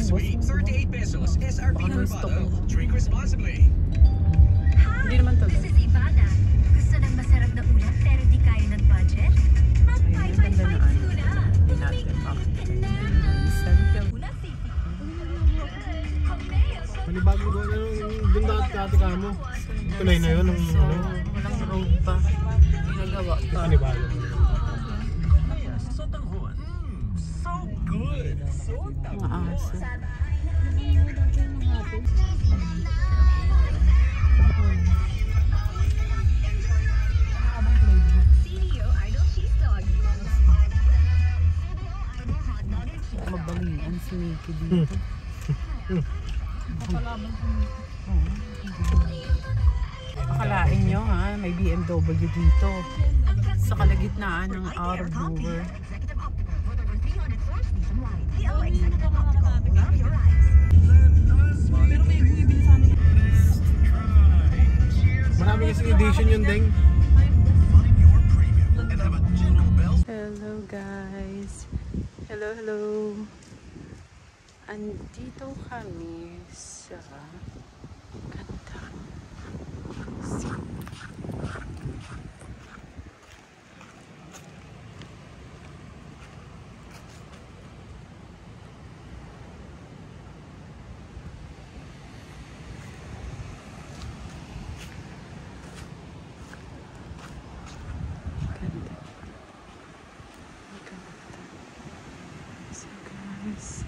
sweet, 38 pesos. SRP per bottle. Drink responsibly. Hindi naman to. This is Ivana. Gusto ng masarap na ulam pero di kaya ng budget? Mag-555 muna. Hindi natin Panibago doon yung dati ka mo. Kulay na yun. Walang road pa. Ginagawa pa. Panibago. Sotanghon. So good. Mga aso. CDO Idol Cheese Dog. Mabalian si Mickey dito. Akalain nyo ha, may BMW dito. Sa kalagitnaan ng out of nowhere. Marami kasing edition yun, Deng. Hello guys. Hello. Andito kami sa ganda. So guys,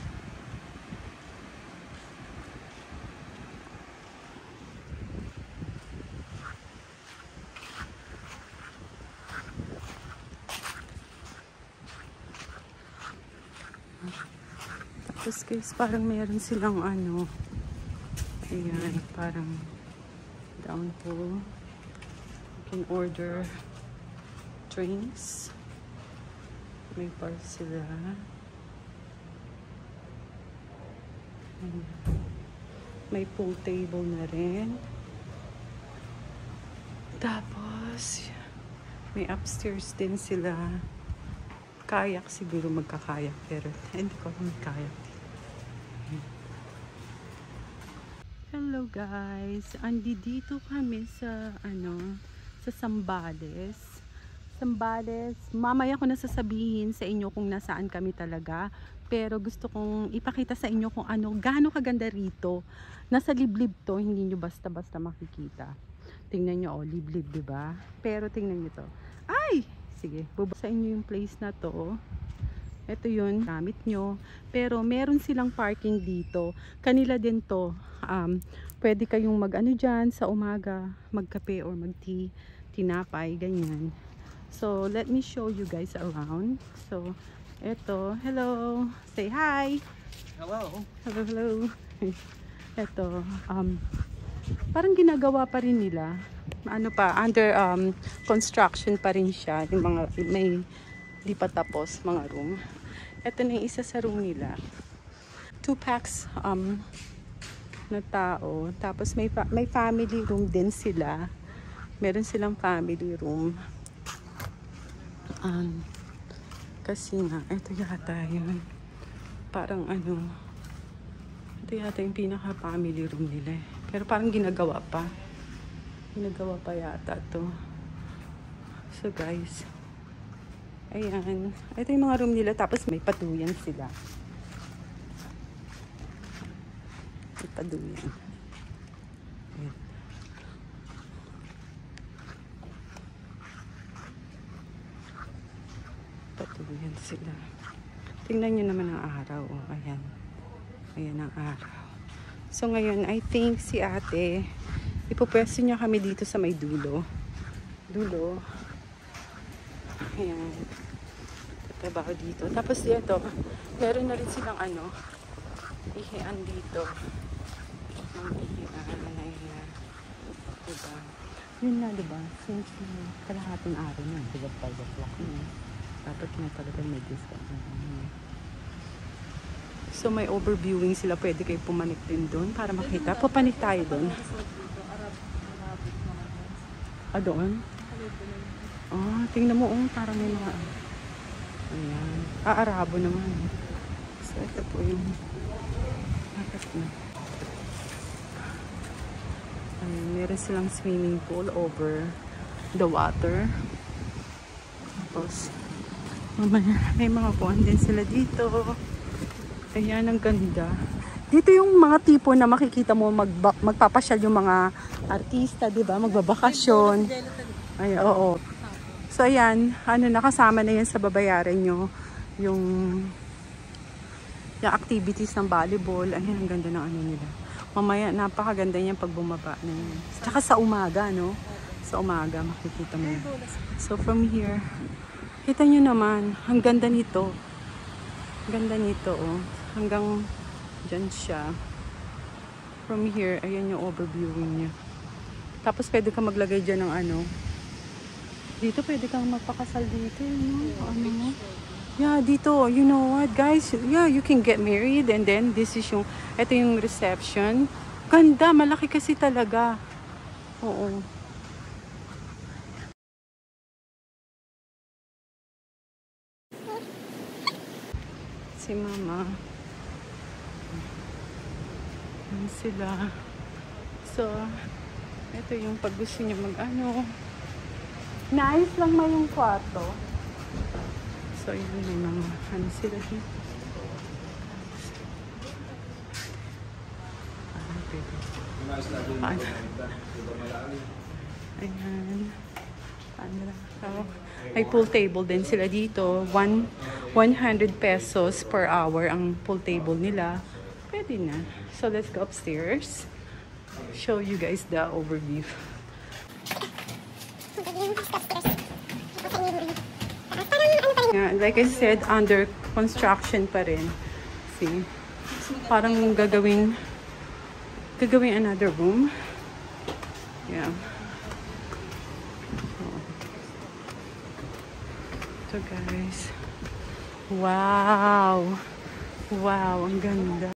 tapos guys, parang meron silang ano, ayan, parang down po, you can order drinks, may bar sila, may pool table na rin, tapos may upstairs din sila. Kayak siguro, magkakayak, pero hindi ko alam kayak. Hello guys, andito kami sa sa Zambales. Mamaya ko na sasabihin sa inyo kung nasaan kami talaga, pero gusto kong ipakita sa inyo kung gaano kaganda rito. Nasa liblib to, hindi nyo basta-basta makikita. Tingnan nyo, liblib, diba? Pero tingnan nyo to. Ay! Sige, bubasa inyo yung place na to. Ito yun, gamit nyo. Pero meron silang parking dito. Kanila din to. Pwede kayong dyan sa umaga, magkape or mag-tea, tinapay, ganyan. So, let me show you guys around. So, ito, hello. Say hi. Hello. Hello. Ito, parang ginagawa pa rin nila. Under construction pa rin siya. Yung mga, may di pa tapos mga room. Ito na yung isa sa room nila. 2 packs na tao. Tapos may family room din sila. Meron silang family room. Kasi nga, ito yata yun. Parang ito yata yung pinaka family room nila. Pero parang ginagawa pa. Ginagawa pa yata to. So guys, ayan. Ito yung mga room nila. Tapos may patuyan sila. May patuyan. Ayan. Patuyan sila. Tingnan nyo naman ang araw. Oh. Ayan. Ayan ang araw. So ngayon, I think si ate, ipupwesto niya kami dito sa may dulo. Ayan. Tatrabaho dito. Tapos dito, meron na rin silang ihian dito. Ang ihian. Ayan. Diba? Yun na, diba? Since kalahating araw na, diba 5 o'clock na. Dapat na talaga may discount na. So may overviewing sila. Pwede kayo pumanik din doon para makita. Pupanik tayo doon. Doon? Tingnan mo, parang may mga ayan. Arabo naman. So ito po yung harap na. Ayun, meron silang swimming pool over the water. Tapos, may mga kuwan din sila dito. Ayan, ang ganda. Dito yung mga tipo na makikita mo magpapasyal yung mga artista, di ba? Magbabakasyon. Ay, oo. So, ayan, nakasama na yan sa babayaran nyo. Yung activities ng volleyball. Ayan, ang ganda ng ano nila. Mamaya, napakaganda yan pag bumaba na yan. Tsaka sa umaga, no? Sa umaga, makikita mo yan. So, from here, kita nyo naman, ang ganda nito. Ang ganda nito, oh. Hanggang dyan siya. From here, ayan yung overviewing niya. Tapos, pwede ka maglagay dyan ng ano. Dito, pwede kang magpakasal dito, no? Ano mo? Yeah, dito, you know what, guys? Yeah, you can get married and then this is yung, ito yung reception. Ganda, malaki kasi talaga. Oo. Si Mama. Yan sila. So, ito yung pag gusto niyo mag-ano. Nice lang may yung kwarto. So, yun may mga ano sila dito. Ayan. May pool table din sila dito. 100 pesos per hour ang pool table nila. Pwede na. So, let's go upstairs. Show you guys the overview. Yeah, like I said, under construction pa rin. See? Parang gagawin another room. Yeah. So guys. Wow. Wow, ang ganda.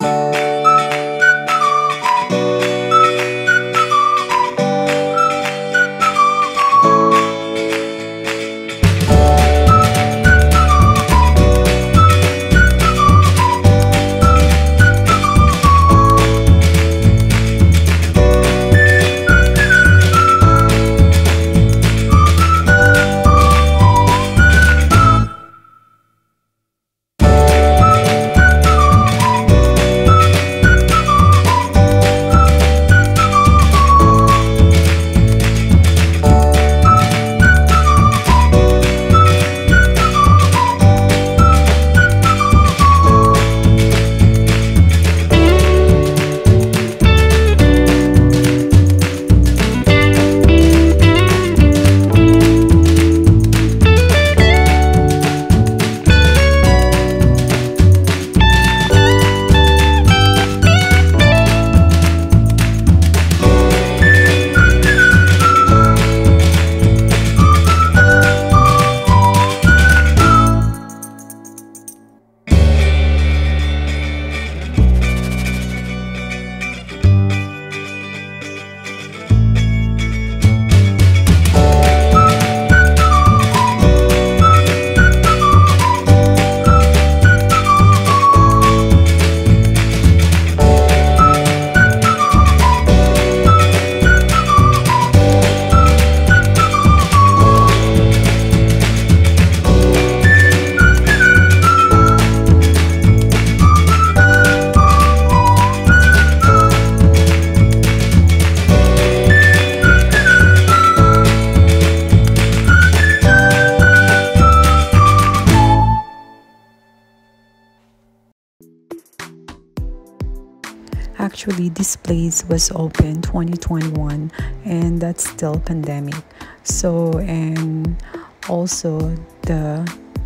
Actually, this place was open 2021 and that's still pandemic. So, and also the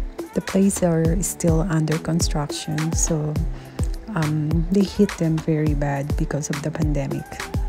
place are still under construction. So, they hit them very bad because of the pandemic.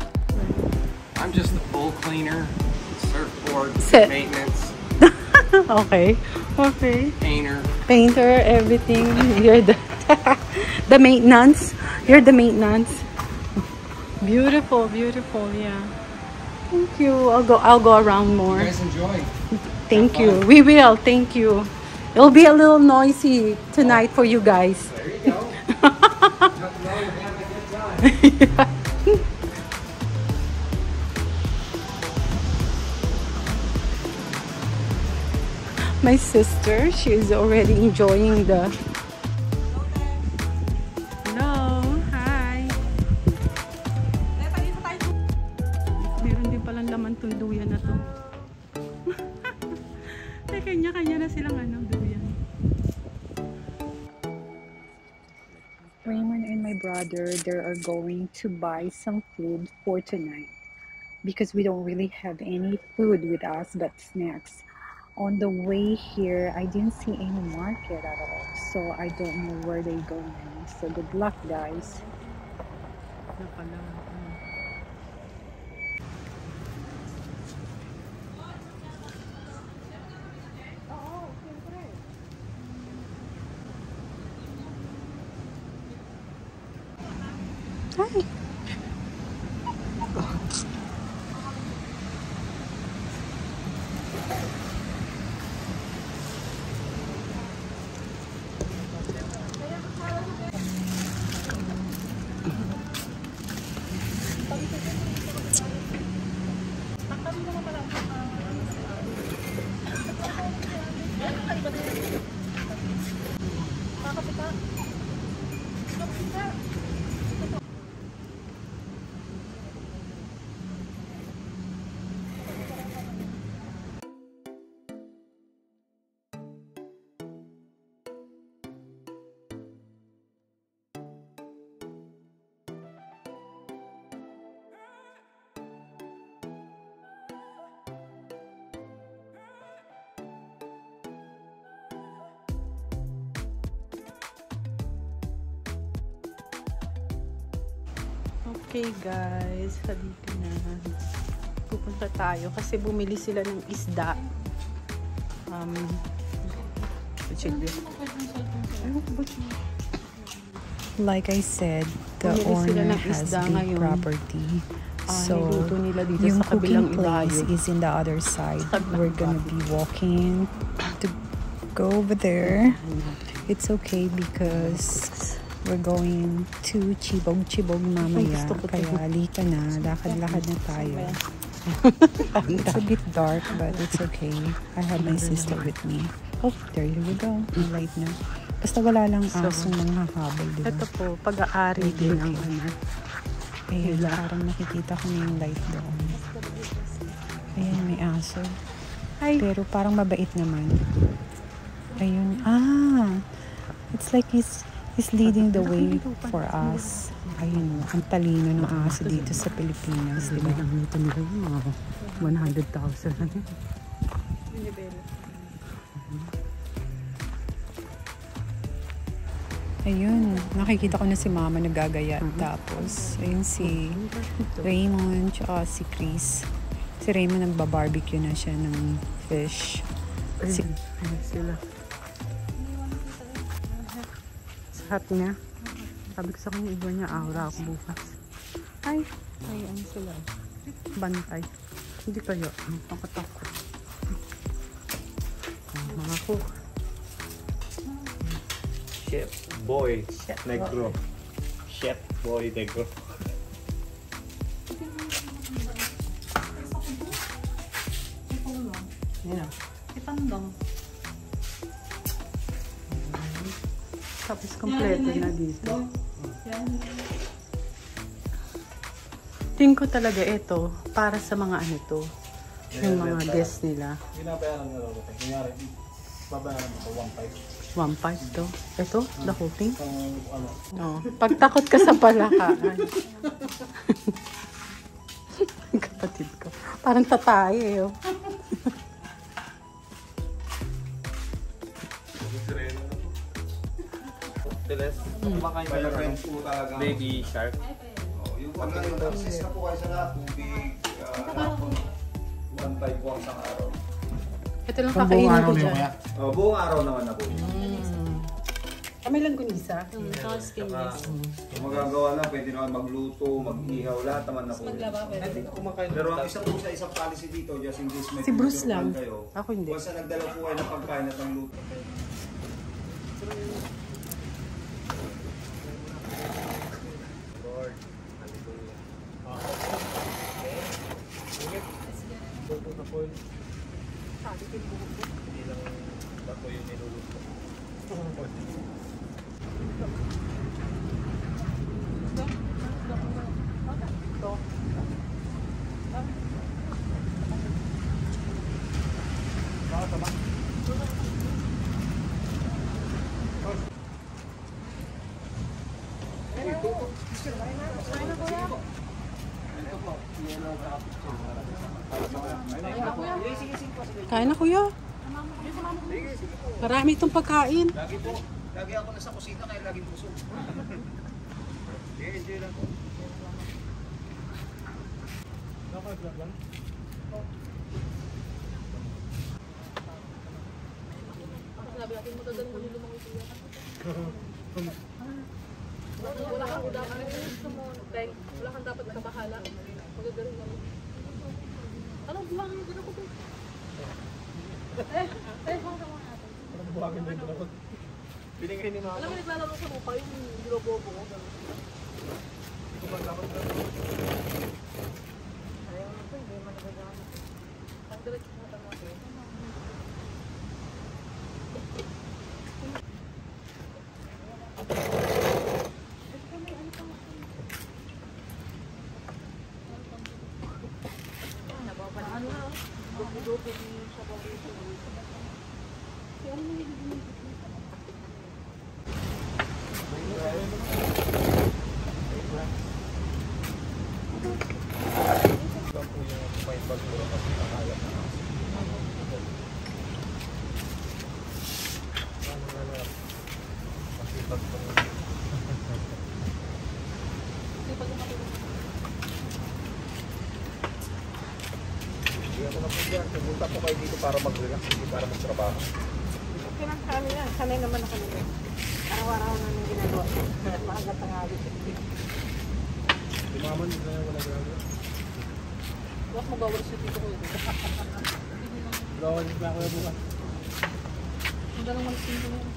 I'm just the pool cleaner, surfboard, maintenance. Okay. Okay. Painter, everything. You're the the maintenance. You're the maintenance. Beautiful, beautiful. Yeah. Thank you. I'll go around more. You guys enjoy. Thank you. We will. Thank you. It'll be a little noisy tonight for you guys. There you go. My sister, she is already enjoying the... Hello, hi. Meron din palang laman tong duyan na to. Kanya-kanya na silang duyan. Raymond and my brother, they are going to buy some food for tonight because we don't really have any food with us but snacks. On the way here, I didn't see any market at all, so I don't know where they're going. So good luck, guys. Hi. Okay guys, halika na. Pupunta tayo kasi bumili sila ng isda. Like I said, the Bumili sila owner ng has isda big ngayon. property. So, niluto nila dito yung sa kabilang cooking place ibayo. is in the other side. We're gonna be walking to go over there. It's okay because we're going to Chibog mamaya. gusto ko to. Kaya halika na, lakad-lakad na tayo. It's a bit dark, but it's okay. I have my sister with me. Oh, there you go. May light na. Basta wala lang asong manghahabol, di ba? Ito po, pag-aari din ang Ayun, parang nakikita ko na yung light doon. Ayan, may aso. Hi. Pero parang mabait naman. Ayun. It's like he's leading the way for us. Ayun, ang talino ng aso dito sa Pilipinas, di ba? Ito nila yung 100,000. Ayun, nakikita ko na si Mama nagagaya. Tapos, ayun si Raymond, tsaka si Chris. Si Raymond nagbabarbecue na siya ng fish. Si Sila. Sa hat niya. Sabi ko sa kanya, iba niya aura ako bukas. Ay, ayan sila. Bantay. Hindi kayo. Nakatakot. Mga cook. Chef Boy Negro. Chef Boy Negro. Yan. Itandong. Tapos kompleto na dito. Tingin ko talaga ito para sa mga ano to. Yung mga guests nila. Binabayaran nyo lang. Kunyari, babayaran mo ko 1.5. 1.5 to. Ito, the whole thing. Ano? Oh, pagtakot ka sa palakaan. Kapatid ko. Parang tatay eh. Oh. Kumakain ka ng baby shark. Yung pag access na po kayo sa lahat, tubig, 1.5 po ang araw. Ito lang kakainin ko dyan. Buong araw naman na po. Kami lang gunisa. Kung magagawa na, pwede naman magluto, mag-ihaw, lahat naman na po. Pero ang isa po sa isang policy dito, just in case may Si Bruce tuturuan lang. kayo, Ako hindi. once na nagdala po kayo ng pagkain at ang luto. Kain na kuya. Marami itong pagkain. Lagi po. Lagi ako nasa kusina kaya laging busog. Enjoy lang po. Wala kang dapat nakabahala. Magagaling naman. Anong buwang yung gano'n ko? Buwagin din ako. Binigay ni Mama. Alam mo, naglalaro sa mukha yung nilobobo ko. Ayaw na po, hindi man nagagamit. Ang diretso mo tama ko. Pumunta po kayo dito para mag-relax, hindi para magtrabaho. Okay lang sa amin yan. Sanay naman ako nito. Araw-araw namin ginagawa. Maaga tangali. Si Mama hindi na wala gagawin. Huwag magawal siya dito ko yun. Gawin na ako yung bukas. Ang ganang malisin ko yun.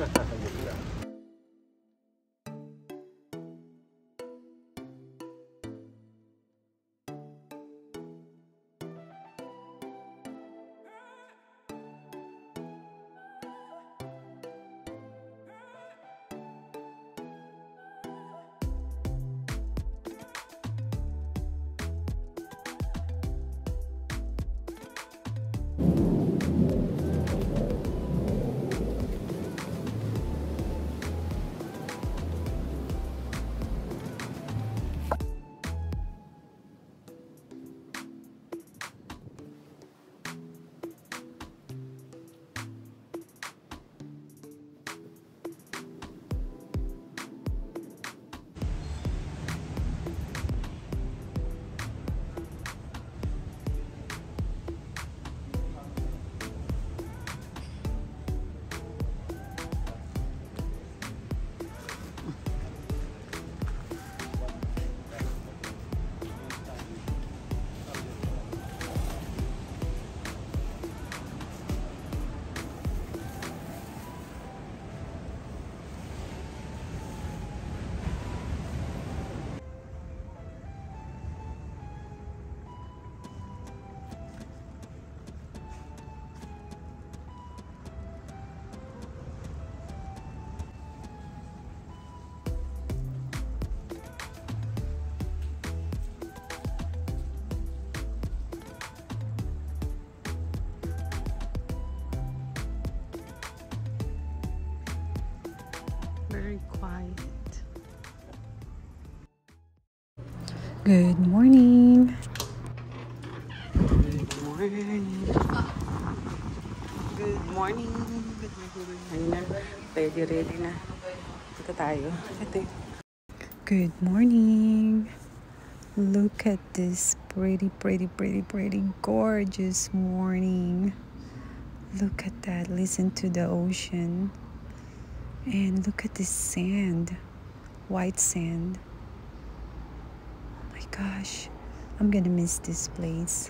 Very quiet. Good morning. Good morning. Good morning. Ayun na. Ready na. Ito tayo. Ito yun. Good morning. Look at this pretty, gorgeous morning. Look at that. Listen to the ocean. And look at this sand. White sand. Oh my gosh. I'm gonna miss this place.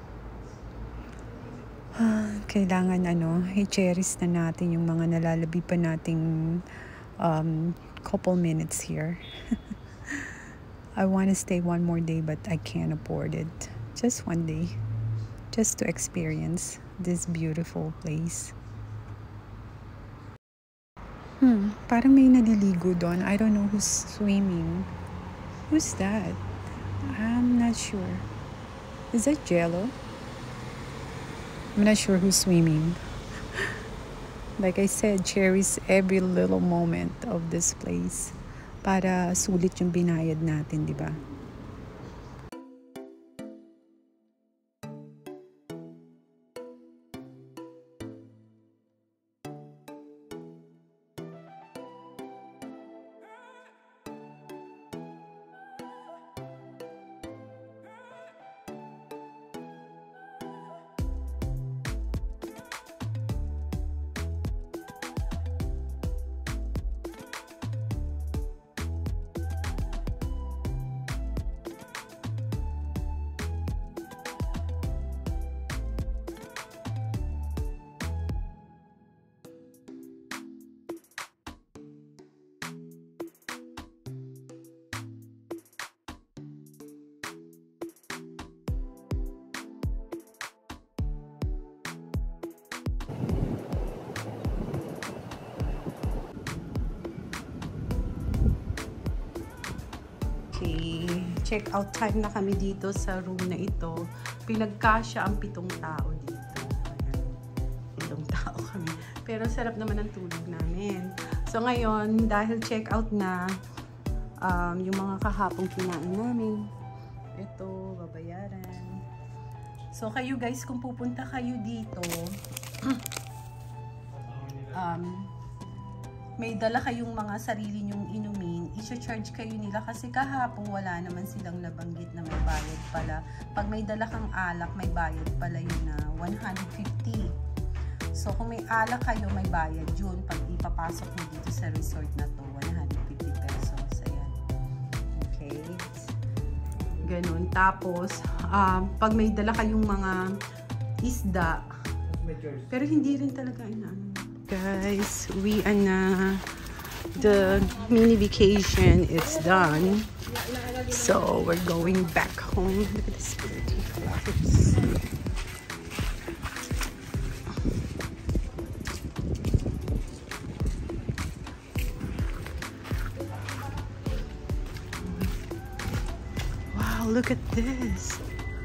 Kailangan i-cherish na natin yung mga nalalabi pa nating couple minutes here. I want to stay one more day but I can't afford it. Just one day. Just to experience this beautiful place. Parang may naliligo doon. I don't know who's swimming. Who's that? I'm not sure. Is that Jello? I'm not sure who's swimming. Like I said, cherish every little moment of this place. para sulit yung binayad natin, di ba? Check out time na kami dito sa room na ito. Pinagkasya ang 7 tao dito. Ayan. 7 tao kami. Pero sarap naman ang tulog namin. So ngayon, dahil check out na yung mga kahapong kinain namin, ito, babayaran. So kayo guys, kung pupunta kayo dito, may dala kayong mga sarili nyong inumin, i-charge kayo nila kasi kahapon wala naman silang nabanggit na may bayad pala. Pag may dala kang alak, may bayad pala yun na 150. So kung may alak kayo, may bayad yun. Pag ipapasok mo dito sa resort na to, 150 pesos. Ayan. Okay. Ganun. Tapos, pag may dala kayong mga isda, pero hindi rin talaga inaano. Guys, we are na the mini vacation is done, so we're going back home. Look at this pretty flowers. Wow, look at this.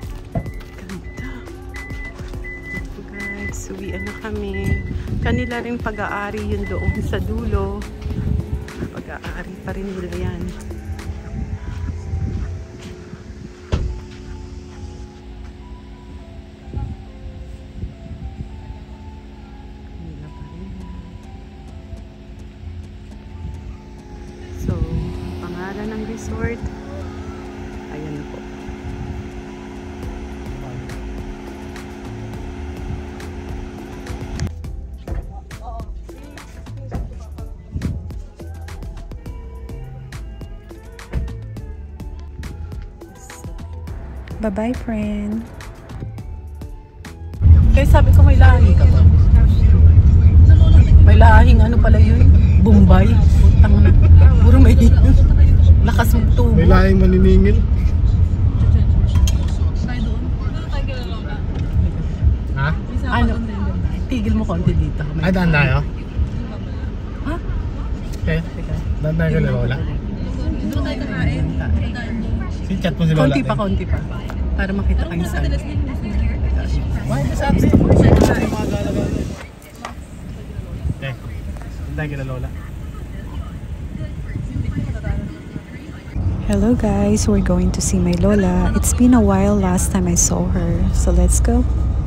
Uwian na kami. Kanila rin pag-aari yun doon sa dulo. Pag-aari pa rin nila yan. Kanila pa rin. So, pangalan ng resort, ayan na po. Bye-bye, friend. Kaya sabi ko may lahi ka ba? May lahing ano pala yun? Bombay. Putang na. Puro may lakas ng tubo. May lahing maniningil. Ha? Ano? Tigil mo konti dito. Ay, daan tayo? Ha? Okay. Daan tayo ka na Lola? Si-chat mo si Lola. Konti pa. Para makita kayo sa akin. Why is that? Okay. Daan ka na Lola. Hello guys, we're going to see my Lola. It's been a while last time I saw her, so let's go.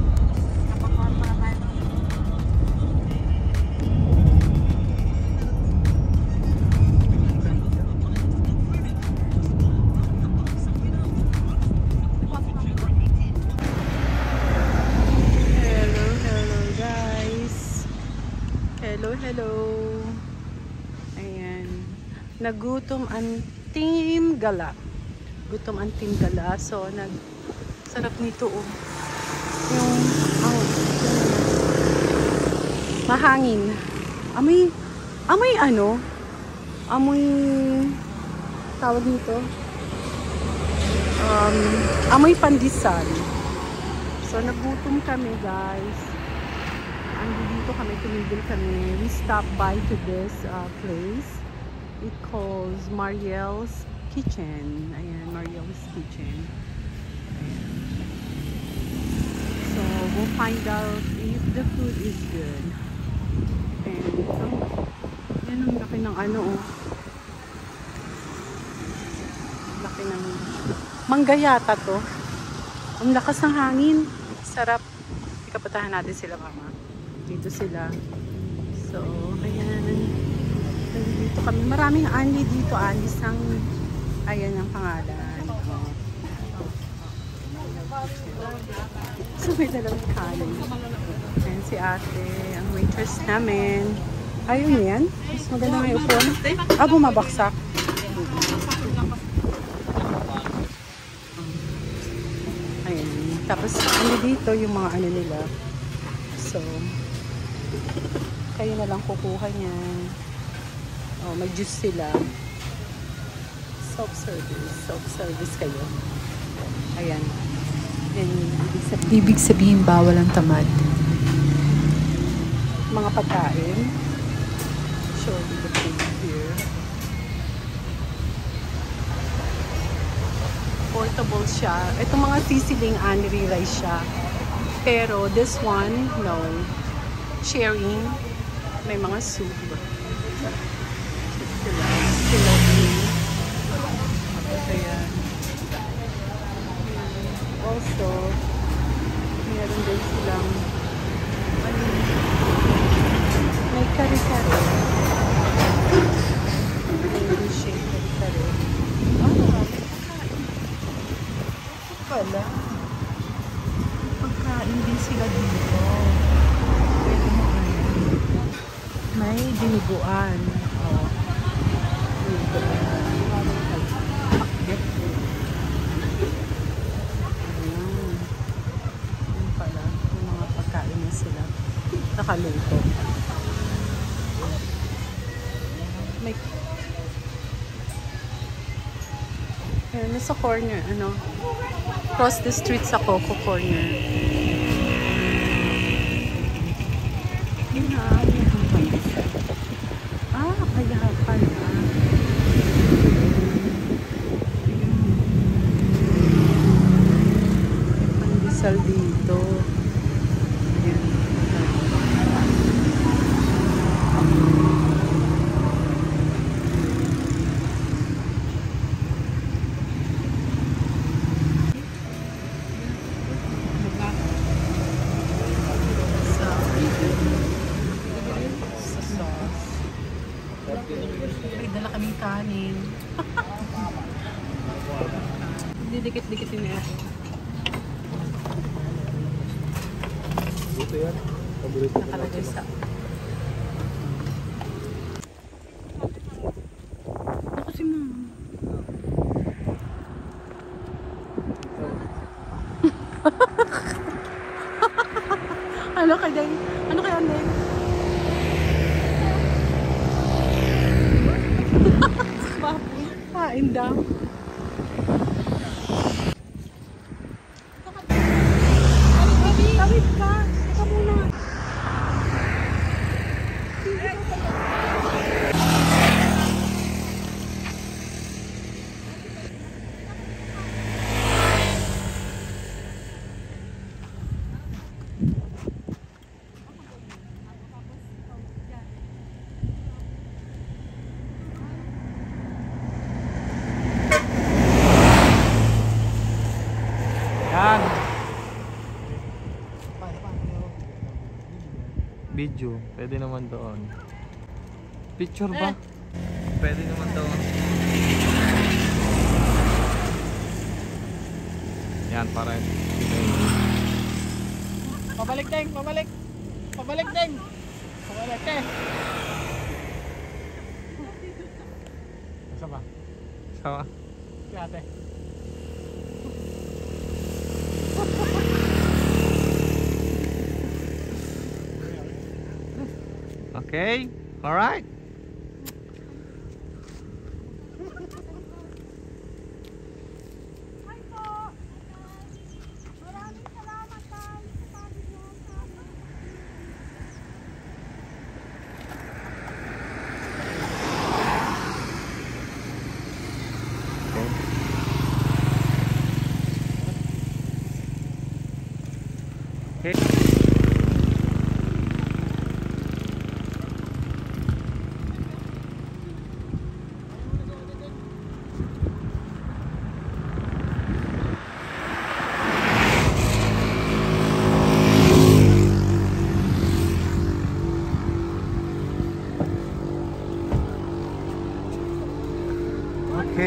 Hello. Ayan. Nagutom ang Team Gala. Gutom ang Team Gala. So, sarap nito oh. Yung, mahangin. Amoy ano? Amoy, tawag nito? Amoy pandesal. So, nagutom kami guys. Dito kami, tumigil kami. We stopped by to this place. It calls Mariel's Kitchen. Ayan, Mariel's Kitchen. Ayan. So, we'll find out if the food is good. And so, yan ang laki ng ano oh. laki ng mangga yata to. Ang lakas ng hangin. Sarap. Ikapatahan natin sila, mama. Dito sila. So, ayan. Dito kami. Maraming anli dito. Anis ng, ayan ang pangalan. So, may dalawang kanin. Ayan si ate. Ang waitress namin. Ayun yan. Mas maganda may upuan. Bumabaksak. Ayan. Tapos, ano dito yung mga ano nila. So, kayo na lang kukuha niyan. Oh, may juice sila. Self-service. Self-service kayo. Ayan. And, Ibig sabihin bawal ang tamad. mga pagkain. Show you the food here. Portable siya. Itong mga sisiling anri rice siya. Pero this one, no. Sharing. May mga soup. Sila. Ayan. Also, meron din silang may kare-kare. May shake kare-kare. Pala. Pagkain din sila dito. May dinuguan. Oh. Nakaluto. May ayan, nasa corner, ano, cross the street sa Coco Corner. Kaya pala. May pandesal dito. May dala kaming kanin. Didikit-dikit yun eh. Dito yan. Paborito ko. Nakalagay sa... Ako si mama. Ano kay Deng? Ano kay Deng? Kain daw. Tawid ka. Teka muna. Yan. Video. Pwede naman doon. Picture ba? Pwede naman doon. Yan, para Pabalik, Deng! Pabalik! Pabalik, Deng! Pabalik, eh! Sama. sama. Si ate. Okay? Alright?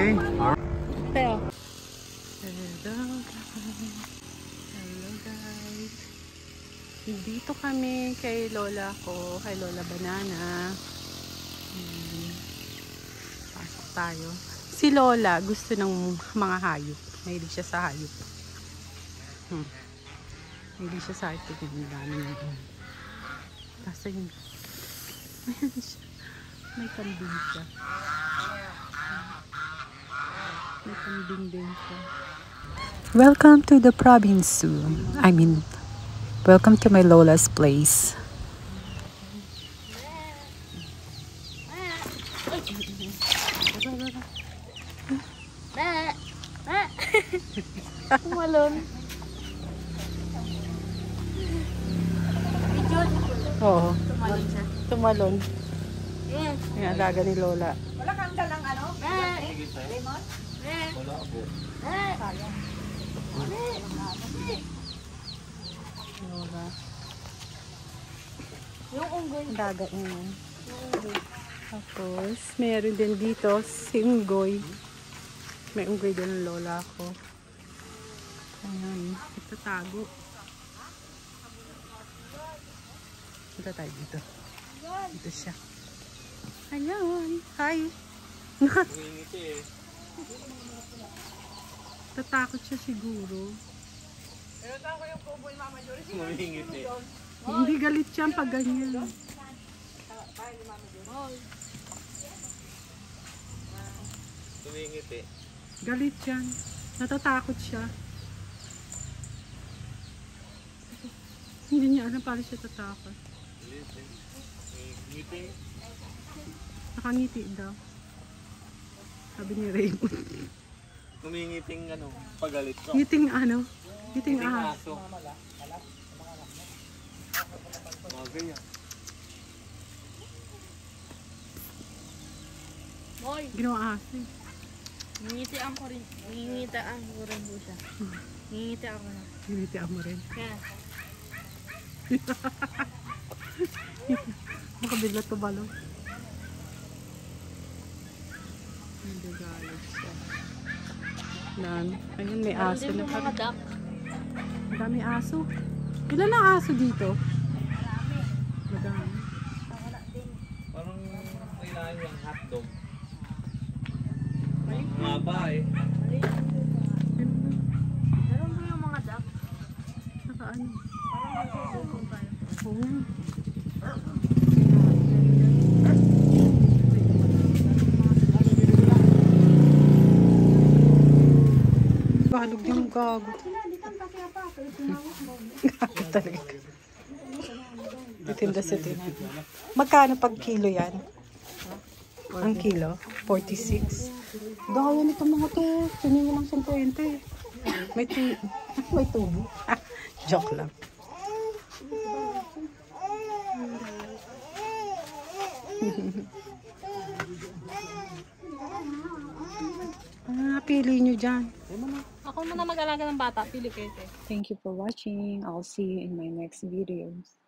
Okay. Pero. Hello guys. Dito kami kay Lola ko, kay Lola Banana. Pasok tayo. Si Lola gusto ng mga hayop. Mahilig siya sa hayop. Mahilig siya sa hayop. Tignan namin yun. Kasi yun. May kambing siya. May kambing din siya. Welcome to the province zoo. Welcome to my Lola's place. Tumalon. Oo. Tumalon siya. Tumalon. Yung alaga ni Lola. Wala kang dalang ano? Lemon? Wala po. Lola. Yung unggoy. Alaga niya. Tapos, meron din dito si unggoy. May unggoy din ng Lola ko. Ayan. Itatago. Punta tayo dito. Dito siya. Hello. Hi. Ngingiti eh. Tatakot siya siguro. Ngingiti. Hindi galit siya pag ganyan. Tumingiti. Galit yan. Natatakot siya. Hindi niya alam paano siya tatakot. Ngiti. Nakangiti daw. Sabi ni Raymond. Tumingiting pagalit ko. Ngiting ano? Ngiting ahas. Aso. Bagay yan. Moy, Ginawa ahas eh. ngingitian ko rin. Ngingitian ko rin po siya. Ngingitian ko na. Ginitian mo rin. Kaya, Makabigla tumalon. Hindi galit siya. Ayun, may aso din na yung mga pa. duck. Ang dami aso. Ilan ang aso dito? Madami. Parang kailangan yung hotdog. Maba eh. Meron po yung mga duck. Saka ano? Parang magsusukong tayo. Oo. Balog din yung gago. Gago talaga. Itinda sa tinan. Magkano pag kilo yan? Ang kilo? 46. Dahil nito mga to. Tingin mo lang 50. May tubo. Joke lang. Pili nyo dyan. Ako muna mag-alaga ng bata. Pili kayo. Thank you for watching. I'll see you in my next videos.